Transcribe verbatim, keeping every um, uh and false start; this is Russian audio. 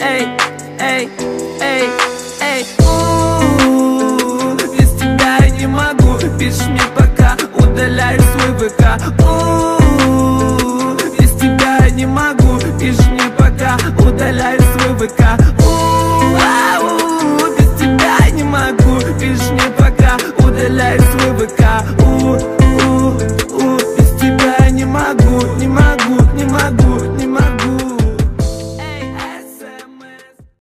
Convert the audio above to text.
эй, эй, эй, эй. У-у-у, без тебя я не могу. Пиши мне пока, удаляю свой ВК. У-у-у, без тебя я не могу. Пиши мне пока, удаляю свой ВК.